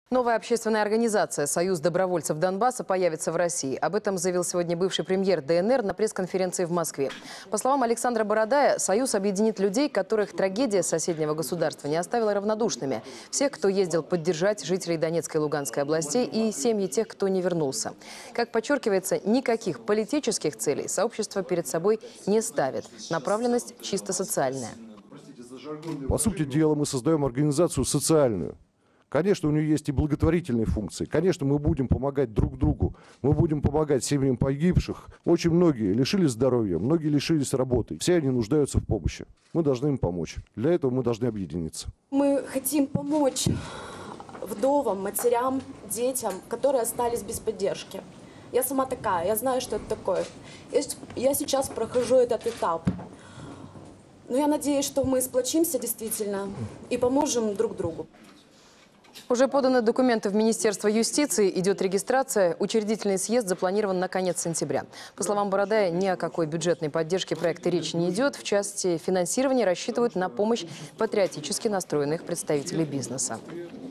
Новая общественная организация «Союз добровольцев Донбасса» появится в России. Об этом заявил сегодня бывший премьер ДНР на пресс-конференции в Москве. По словам Александра Бородая, «Союз» объединит людей, которых трагедия соседнего государства не оставила равнодушными. Всех, кто ездил поддержать жителей Донецкой и Луганской областей, и семьи тех, кто не вернулся. Как подчеркивается, никаких политических целей сообщество перед собой не ставит. Направленность чисто социальная. По сути дела, мы создаем организацию социальную. Конечно, у нее есть и благотворительные функции. Конечно, мы будем помогать друг другу. Мы будем помогать семьям погибших. Очень многие лишились здоровья, многие лишились работы. Все они нуждаются в помощи. Мы должны им помочь. Для этого мы должны объединиться. Мы хотим помочь вдовам, матерям, детям, которые остались без поддержки. Я сама такая, я знаю, что это такое. Я сейчас прохожу этот этап. Но я надеюсь, что мы сплочимся действительно и поможем друг другу. Уже поданы документы в Министерство юстиции, идет регистрация. Учредительный съезд запланирован на конец сентября. По словам Бородая, ни о какой бюджетной поддержке проекта речи не идет. В части финансирования рассчитывают на помощь патриотически настроенных представителей бизнеса.